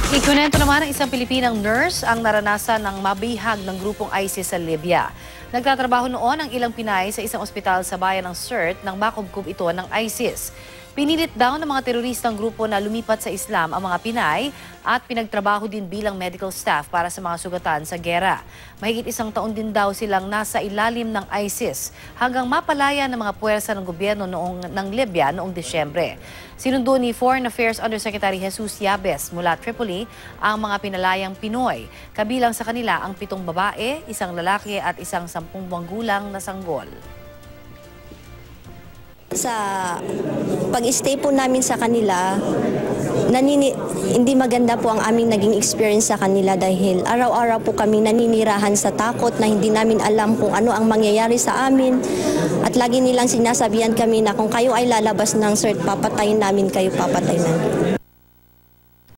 Ikunento naman ng isang Pilipinang nurse ang naranasan ng mabihag ng grupong ISIS sa Libya. Nagtatrabaho noon ang ilang Pinay sa isang ospital sa bayan ng Sirte nang makubkob ito ng ISIS. Pinilit daw ng mga teroristang grupo na lumipat sa Islam ang mga Pinay at pinagtrabaho din bilang medical staff para sa mga sugatan sa gera. Mahigit isang taon din daw silang nasa ilalim ng ISIS hanggang mapalaya ng mga puwersa ng gobyerno ng Libya noong Disyembre. Sinundo ni Foreign Affairs Undersecretary Jesus Yabes mula Tripoli ang mga pinalayang Pinoy. Kabilang sa kanila ang 7 babae, 1 lalaki at 10 buwang gulang na sanggol. Sa pag-stay po namin sa kanila, hindi maganda po ang aming naging experience sa kanila dahil araw-araw po kami naninirahan sa takot na hindi namin alam kung ano ang mangyayari sa amin. At lagi nilang sinasabihan kami na kung kayo ay lalabas ng Sirte, papatayin namin kayo, papatayin namin.